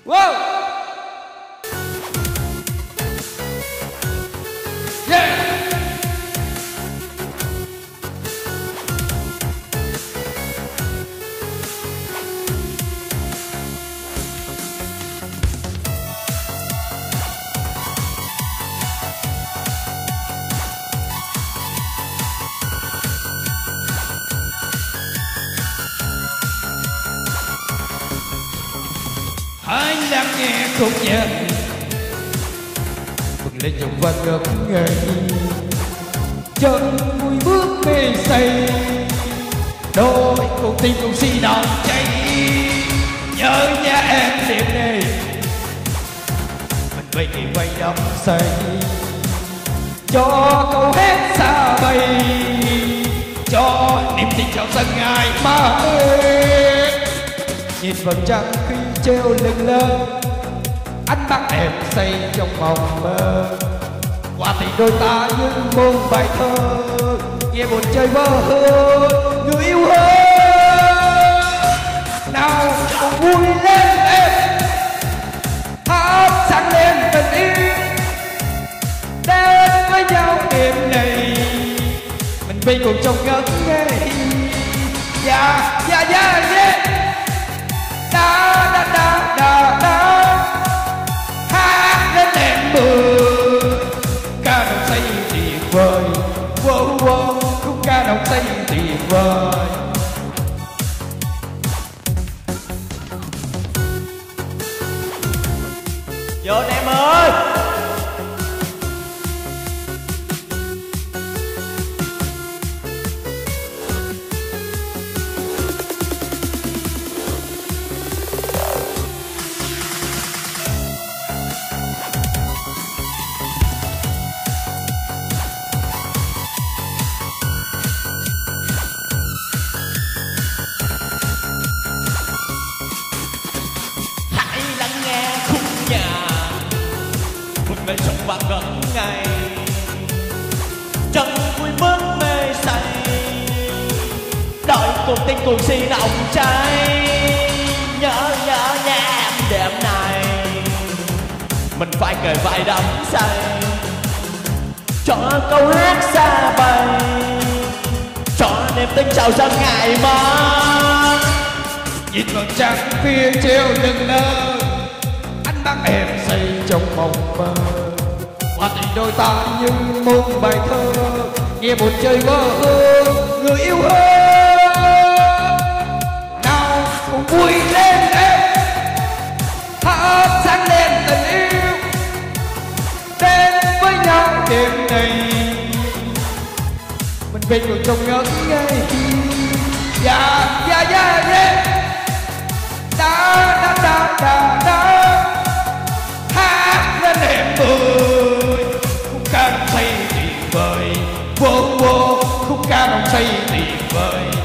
Wow. Yeah. Hãy lắng nghe khúc nhạc bừng lên trong văn ngập ngây, chân vui bước mê say, đôi cùng tim cùng si nồng cháy. Nhớ nhà em đêm nay mình bay kỳ quay đắm say, cho câu hát xa bay, cho niềm tin trong sân ngày mai. Nhìn vào trăng khi treo lưng lơ, ánh mắt em say trong mộng mơ. Qua tình đôi ta như một bài thơ, nghe buồn chơi vơ hơn người yêu hơn. Nào cùng vui lên em, hát sáng lên tình yêu, đến với nhau đêm này mình bay cùng trong ngất ngây. Yeah, yeah, yeah, yeah. Da da da da da, hát lên em mưa, ca đồng say tuyệt vời. Wow wow, khúc ca đồng say tuyệt vời. Vô em ơi. Bên trong vang ngẩn ngày, chân vui bước mê say, đợi cùng tình cùng si nồng cháy. Nhớ nhớ nha em đêm này mình phải kề vai đắm say, cho câu hát xa bay, cho niềm tin chào dâng ngày mai. Nhìn vào trăng phía treo lưng lơ, ánh mắt em say trong mộng mơ. Qua tình đôi ta như một bài thơ, nghe buồn chơi vơ hơn người yêu hơn. Nào cùng vui lên em, hát sáng lên tình yêu, đến với nhau đêm này mình về cùng trong ngất ngây. Yeah, yeah, yeah, yeah. Da da da da da, hát lên em ơi, khúc ca đồng say tuyệt vời. Vô vô, khúc ca đồng say tuyệt vời.